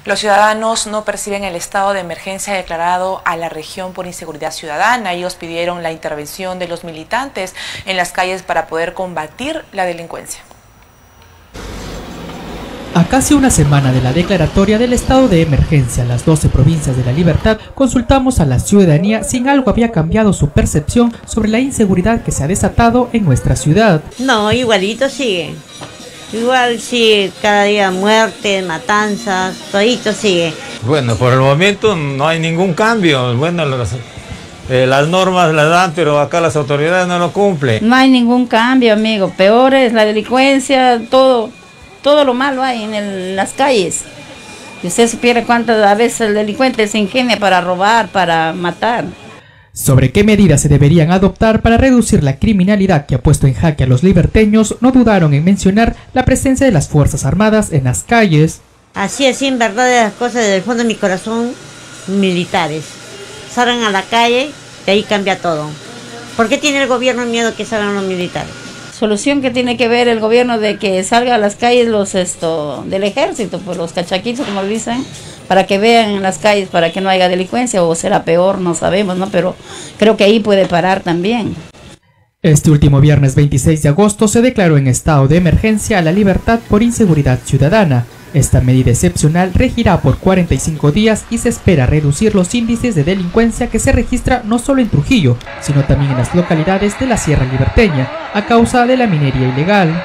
Los ciudadanos no perciben el estado de emergencia declarado a la región por inseguridad ciudadana. Ellos pidieron la intervención de los militantes en las calles para poder combatir la delincuencia. A casi una semana de la declaratoria del estado de emergencia en las 12 provincias de la Libertad, consultamos a la ciudadanía si en algo había cambiado su percepción sobre la inseguridad que se ha desatado en nuestra ciudad. No, igualito sigue. Igual sigue, cada día muertes, matanzas, todito sigue. Bueno, por el momento no hay ningún cambio. Bueno, las normas las dan, pero acá las autoridades no lo cumplen. No hay ningún cambio, amigo. Peor es la delincuencia, todo lo malo hay en las calles. Y usted supiera cuántas a veces el delincuente se ingenia para robar, para matar. Sobre qué medidas se deberían adoptar para reducir la criminalidad que ha puesto en jaque a los liberteños, no dudaron en mencionar la presencia de las Fuerzas Armadas en las calles. Así, en verdad, de las cosas desde el fondo de mi corazón, militares. Salgan a la calle, y ahí cambia todo. ¿Por qué tiene el gobierno miedo que salgan los militares? Solución que tiene que ver el gobierno de que salga a las calles los del ejército, pues los cachaquitos, como dicen, para que vean en las calles, para que no haya delincuencia, o será peor, no sabemos, ¿no? Pero creo que ahí puede parar también. Este último viernes 26 de agosto se declaró en estado de emergencia a la Libertad por inseguridad ciudadana. Esta medida excepcional regirá por 45 días y se espera reducir los índices de delincuencia que se registra no solo en Trujillo, sino también en las localidades de la Sierra Liberteña, a causa de la minería ilegal.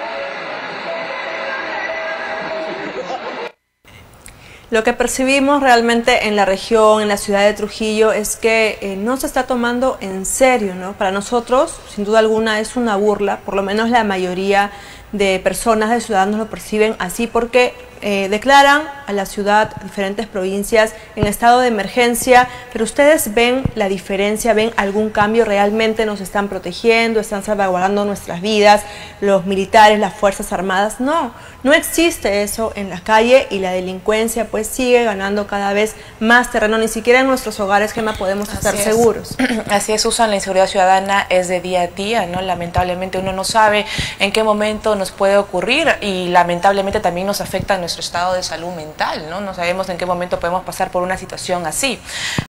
Lo que percibimos realmente en la región, en la ciudad de Trujillo, es que no se está tomando en serio, ¿no? Para nosotros, sin duda alguna, es una burla, por lo menos la mayoría de personas, de ciudadanos lo perciben así, porque declaran a la ciudad, diferentes provincias, en estado de emergencia, pero ustedes ven la diferencia, ven algún cambio, realmente nos están protegiendo, están salvaguardando nuestras vidas, los militares, las Fuerzas Armadas. No existe eso en la calle, y la delincuencia pues sigue ganando cada vez más terreno. Ni siquiera en nuestros hogares, Gemma, podemos estar seguros. Así es, Susan, la inseguridad ciudadana es de día a día, ¿no? Lamentablemente uno no sabe en qué momento nos puede ocurrir, y lamentablemente también nos afecta a nuestro estado de salud mental, ¿no? No sabemos en qué momento podemos pasar por una situación así.